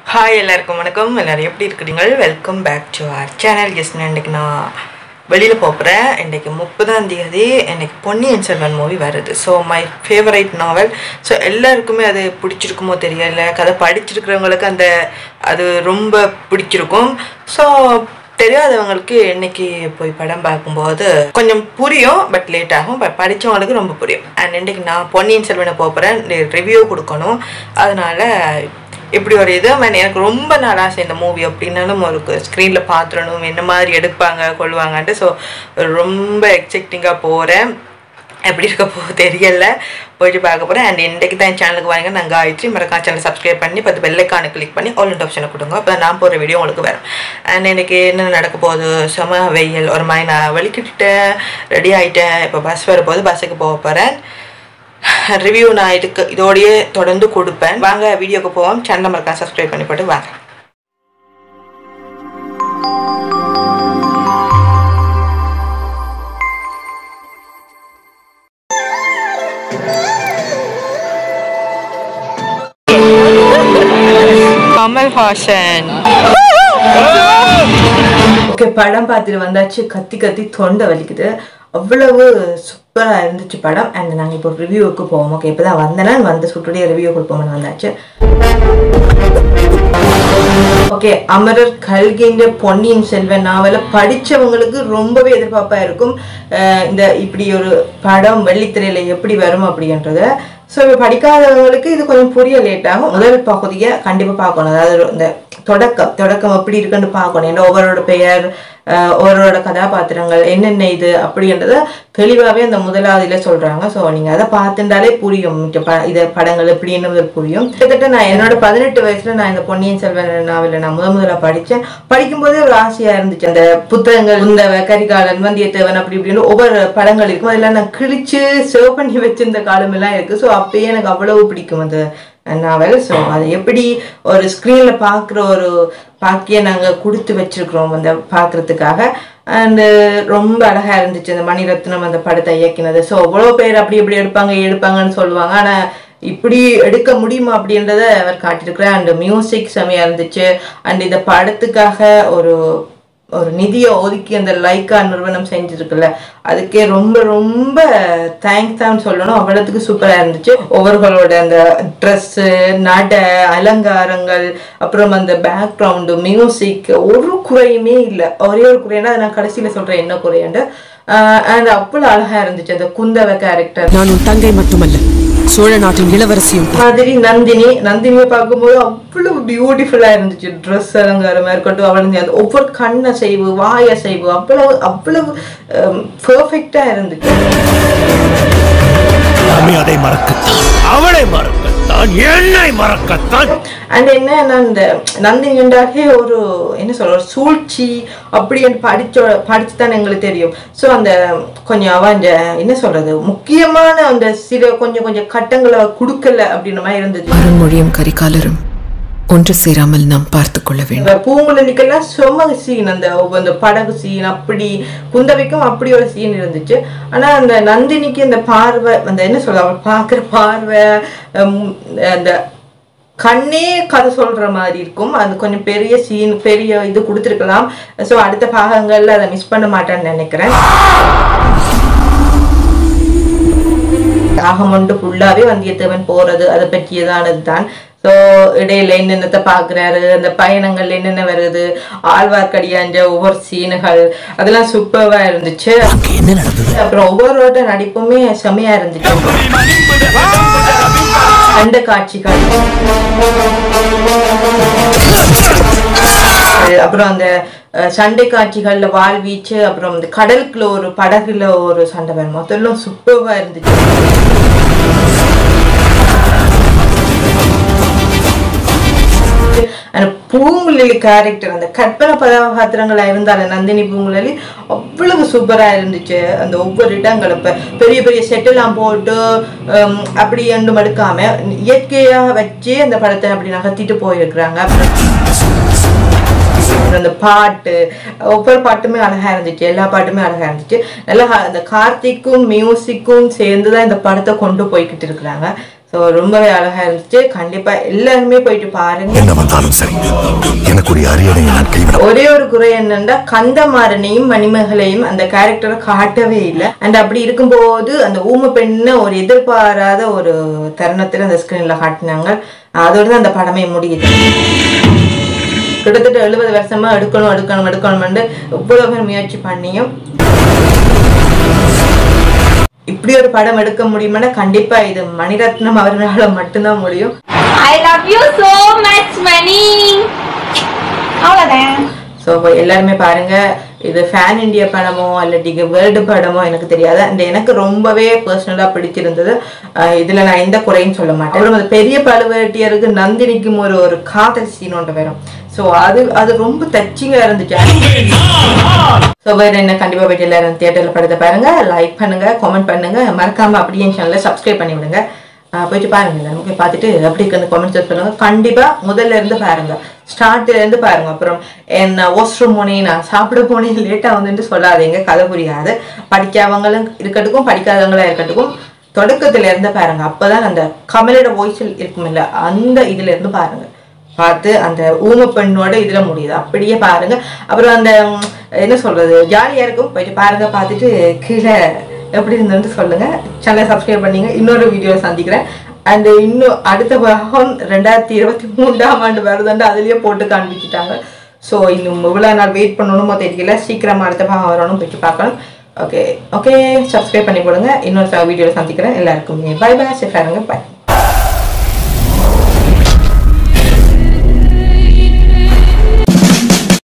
Hi, எல்லாருக்கும் வணக்கம். எல்லாரும் எப்படி இருக்கீங்க? Welcome back to our channel. Yes, இன்னைக்கு நான் வெளியில போறேன். இன்னைக்கு 30ஆம் தேதி எனக்கு பொன்னியின் செல்வன் மூவி வருது. So my favorite novel. So எல்லாருக்குமே அது பிடிச்சிருக்குமோ தெரியல. கதை படிச்சிருக்கிறவங்களுக்கு அது ரொம்ப பிடிச்சிருக்கும். So தெரியாதவங்களுக்கு இன்னைக்கு போய் படம் பார்க்கும்போது கொஞ்சம் புரியும், பட் லேட் ஆகும். பட் படிச்சவங்களுக்கு ரொம்ப புரியும். அண்ட் இன்னைக்கு நான் பொன்னியின் செல்வனை போறேன், ரிவ்யூ கொடுக்கணும். அதனால இப்படி ஒரு இது எனக்கு ரொம்ப நாள் ஆசை இந்த மூவி அப்படின்னாலும் ஒரு ஸ்க்ரீனில் பார்த்துடணும், என்ன மாதிரி எடுப்பாங்க கொள்வாங்கன்ட்டு. ஸோ ரொம்ப எக்ஸைட்டிங்காக போகிறேன். எப்படி இருக்க தெரியல, போயிட்டு பார்க்க போகிறேன். அண்ட் இன்றைக்கு தான் என் சேனலுக்கு வாங்க, நான் காயத்ரி. மறக்காம சேனல் சப்ஸ்கிரைப் பண்ணி 10 பெல் ஐகானை கிளிக் பண்ணி ஆல் ஆப்ஷனை கொடுங்க. அப்போ நான் போகிற வீடியோ உங்களுக்கு வரும். அண்ட் எனக்கு என்ன நடக்க போகுது, செம வெயில் ஒரு மாதிரி நான் வெளிக்கிட்டேன், ரெடி ஆகிட்டேன். இப்போ பஸ் வரும்போது பஸ்ஸுக்கு போக போகிறேன். ரிவ்யூ நான் இதோடையே தொடர்ந்து கொடுப்பேன். வாங்க வீடியோக்கு போவோம். சேனலை மறக்காம சப்ஸ்கிரைப் பண்ணி போட்டு வாங்க. கமல் ஹாசன். ஓகே, படம் பார்த்துட்டு வந்தாச்சு. கத்தி கத்தி தொண்டை வலிக்குது. அவ்வளவு சூப்பராக இருந்துச்சு படம். அண்ட் நாங்கள் இப்போ ரிவ்யூவுக்கு போவோம். ஓகே, இப்போ தான் வந்தேன்னா வந்து சுட்டுடைய ரிவ்யூ கொடுப்போம்னு வந்தாச்சு. ஓகே, அமரர் கல்கின்ற பொன்னியின் செல்வன் நாவலை படித்தவங்களுக்கு ரொம்பவே எதிர்பார்ப்பாக இருக்கும். இப்படி ஒரு படம் வெள்ளித்திரையில எப்படி வரும் அப்படின்றத. ஸோ இப்போ படிக்காதவங்களுக்கு இது கொஞ்சம் புரிய லேட் ஆகும். முதல் பகுதியை கண்டிப்பாக பார்க்கணும். அதாவது இந்த தொடக்கம் எப்படி இருக்குன்னு பார்க்கணும். ஏன்னா ஒவ்வொருவரோட பெயர், ஒவ்வொருவரோட கதாபாத்திரங்கள் என்னென்ன இது அப்படின்றத தெளிவாகவே அந்த முதலாவதுல சொல்கிறாங்க. ஸோ நீங்கள் அதை பார்த்துட்டாலே புரியும், இதை படங்கள் எப்படின்னு புரியும். கிட்டத்தட்ட நான் என்னோட 18 வயசுல நான் இந்த பொன்னியின் செல்வன் நாவலை நான் முதலாக படித்தேன். படிக்கும்போதே ஒரு ஆசையாக இருந்துச்சு. அந்த புத்தகங்கள், குந்தவ, கரிகாலன், வந்தியத்தேவன் அப்படி இப்படின்னு ஒவ்வொரு படங்கள் இருக்கும். அதெல்லாம் நான் கிழிச்சு சேவ் பண்ணி வச்சிருந்த காலமெல்லாம் இருக்குது. ஸோ அப்பயே எனக்கு அவ்வளவு பிடிக்கும் அந்த நாவல். ஸோ அதை எப்படி ஒரு ஸ்க்ரீனில் பார்க்குற ஒரு பாக்கியை நாங்கள் கொடுத்து வச்சிருக்கிறோம் அந்த பார்க்குறதுக்காக. அண்டு ரொம்ப அழகாக இருந்துச்சு அந்த மணிரத்னம் அந்த படத்தை இயக்கினது. ஸோ அவ்வளோ பேர் அப்படி எப்படி எடுப்பாங்கன்னு சொல்லுவாங்க. ஆனால் இப்படி எடுக்க முடியுமா அப்படின்றத அவர் காட்டியிருக்கிறார். அண்டு மியூசிக் செமையாக இருந்துச்சு. அண்ட் இந்த படத்துக்காக ஒரு நிதியை ஒதுக்கி அந்த லைக்கா நிறுவனம் செஞ்சிருக்குல்ல, அதுக்கே ரொம்ப ரொம்ப தேங்க்ஸ் தான் சொல்லணும். அவ்வளவுக்கு சூப்பராக இருந்துச்சு. ஒவ்வொருவர்களோட அந்த ட்ரெஸ்ஸு, நட, அலங்காரங்கள், அப்புறம் அந்த பேக்ரவுண்டு, மியூசிக் ஒரு குறையுமே இல்லை. ஒரே ஒரு குறைன்னா நான் கடைசியில் சொல்கிறேன் என்ன குறையாண்டு. அண்ட் அவ்வளோ அழகாக இருந்துச்சு அந்த குந்தவ கேரக்டர். நான் உன் தங்கை மட்டுமல்ல, சோழ நாட்டின் இளவரசியும் மாதிரி. நந்தினியை பார்க்கும்போது அவ்வளவு பியூட்டிஃபுல்லா இருந்துச்சு. ட்ரெஸ் அலங்காரமா இருக்கட்டும், அவளுக்கு ஒவ்வொரு கண்ணை செய்வு, வாய செய்வு அவ்வளவு பெர்ஃபெக்டா இருந்துச்சு. அதை மறக்கத்தான், அவளை மறக்கத்தான், என்னை மறக்கத்தான். அண்ட் என்ன இந்த நந்தினி என்றாலே ஒரு என்ன சொல்ற ஒரு சூழ்ச்சி அப்படி படிச்சுதான் எங்களுக்கு தெரியும். ஸோ அந்த கொஞ்சம் அவன் என்ன சொல்றது முக்கியமான அந்த சில கொஞ்சம் கட்டங்களை கொடுக்கல அப்படின்ற மாதிரி இருந்துச்சு. அருண்மொழியும் கரிகாலரும் ஒன்று சேராமல் நாம் பார்த்து கொள்ள வேண்டும். பூங்குழலிக்கெல்லாம் சொம சீன், அந்த படகு சீன், அப்படி குந்தவைக்கும் அப்படி ஒரு சீன் இருந்துச்சு. ஆனா அந்த நந்தினிக்கு அந்த பார்வை, அந்த என்ன சொல்ற அவள் பார்க்குற பார்வை, அந்த கண்ணே கதை சொல்ற மாதிரி இருக்கும். அது கொஞ்சம் பெரிய சீன், பெரிய இது கொடுத்துருக்கலாம். ஸோ அடுத்த பாகங்கள்ல அதை மிஸ் பண்ண மாட்டேன்னு நினைக்கிறேன். பாகம் ஒன்று ஃபுல்லாவே வந்தியத்தேவன் போறது அதை பற்றியதானது தான். ஸோ இடையில என்னென்னத்தை பார்க்குறாரு, அந்த பயணங்கள் என்னென்ன வருது, ஆழ்வார்க்கடியான்ற ஒவ்வொரு சீனுகள் அதெல்லாம் சூப்பராக இருந்துச்சு. அப்புறம் ஒவ்வொருவரோட நடிப்புமே செமையா இருந்துச்சு. அந்த காட்சிகள், அப்புறம் அந்த சண்டை காட்சிகள்ல வாழ்வீச்சு, அப்புறம் இந்த கடலுக்குள்ள ஒரு படகுல ஒரு சண்டை வரும், மொத்தம் சூப்பரா இருந்துச்சு. பூங்குழலி கேரக்டர், அந்த கற்பனை கதாபாத்திரங்களா இருந்தாலும் நந்தினி பூங்குழலி அவ்வளவு சூப்பரா இருந்துச்சு. அந்த ஒவ்வொரு இடங்கள் இப்ப பெரிய பெரிய செட்டெல்லாம் போட்டு அப்படி எண்டு மடுக்காம இயற்கையா வச்சு அந்த படத்தை அப்படி நகர்த்திட்டு போயிருக்கிறாங்க. அந்த பாட்டு, ஒவ்வொரு பாட்டுமே அழகா இருந்துச்சு. எல்லா பாட்டுமே அழகா இருந்துச்சு. நல்லா அந்த கார்த்திக்கும் மியூசிக்கும் சேர்ந்துதான் இந்த படத்தை கொண்டு போய்கிட்டு இருக்கிறாங்க. ஸோ ரொம்பவே அழகா இருந்துச்சு. கண்டிப்பா எல்லாருமே போயிட்டு பாருங்க. என்ன வந்தாலும் சரி, எனக்கு ஒரு அரியணை நான் கைவிட. ஒரே ஒரு குறை என்னன்னா கந்தமாறனையும் மணிமகளையும் அந்த கேரக்டரை காட்டவே இல்லை. அண்ட் அப்படி இருக்கும்போது அந்த ஊமை பெண்ணை ஒரு எதிர்பாராத ஒரு தருணத்துல அந்த ஸ்கிரீன்ல காட்டினாங்க. அதோட தான் அந்த படமே முடியுது. கிட்டத்தட்ட 70 வருஷமா எடுக்கணும்னு எவ்வளவு பேர் முயற்சி பண்ணியும் இப்படி ஒரு படம் எடுக்க முடியுமானா கண்டிப்பா இது மணிரத்னம் அவர்களால மட்டும்தான் முடியும். I love you so much, Mani. அவ்வளவுதான். ஸோ எல்லாருமே பாருங்க. இது ஃபேன் இண்டியா படமோ இல்லாட்டி வேர்ல்டு படமோ எனக்கு தெரியாது. அண்ட் எனக்கு ரொம்பவே பர்சனலா பிடிச்சிருந்தது. இதுல நான் எந்த குறையும் சொல்ல மாட்டேன். அது பெரிய பழுவேட்டியருக்கு நந்தினிக்கும் ஒரு காதல் சீன் ஒன்று வரும். ஸோ அது ரொம்ப டச்சிங்கா இருந்துச்சு. ஸோ வேற என்ன, கண்டிப்பா போயிட்டு எல்லாரும் தியேட்டர்ல படத்தை பாருங்க, லைக் பண்ணுங்க, கமெண்ட் பண்ணுங்க, மறக்காம அப்படியே சேனலை சப்ஸ்கிரைப் பண்ணி விடுங்க. போயிட்டு பாருங்க. நமக்கு பார்த்துட்டு அப்படி இருக்கு கமெண்ட் சொல்லுங்க. கண்டிப்பா முதல்ல இருந்து பாருங்க, ஸ்டார்ட்ல இருந்து பாருங்க. அப்புறம் என்ன வாஷ்ரூம் போனேன், நான் சாப்பிட போனேன், லேட்டா வந்துட்டு சொல்லாதீங்க, கதை புரியாது. படிக்காதவங்களும் இருக்கட்டும், படிக்காதவங்களா இருக்கட்டும், தொடக்கத்துல இருந்து பாருங்க. அப்பதான் அந்த கமலோட வாய்ஸில் இருக்கும் இல்ல, அந்த இதுல இருந்து பாருங்க. பார்த்து அந்த ஊமை பெண்ணோட இதுல முடியுது அப்படியே பாருங்க. அப்புறம் அந்த என்ன சொல்றது, ஜாலியா இருக்கும். போயிட்டு பாருங்க. பார்த்துட்டு கீழே எப்படி இருந்ததுன்னு சொல்லுங்க. சேனலை சப்ஸ்கிரைப் பண்ணீங்க. இன்னொரு வீடியோவில் சந்திக்கிறேன். அண்ட் இன்னும் அடுத்த பாகம் 2023 வருதுண்டு அதுலயே போட்டு காண்பிச்சுட்டாங்க. ஸோ இன்னும் இவ்வளோ நாள் வெயிட் பண்ணணுமோ தெரியல. சீக்கிரமா அடுத்த பாகம் வரணும், போயிட்டு பார்க்கணும். ஓகே சப்ஸ்கிரைப் பண்ணி போடுங்க. இன்னொரு வீடியோவில் சந்திக்கிறேன். எல்லாருக்குமே பை பை, சேஃபாக இருங்க, பை.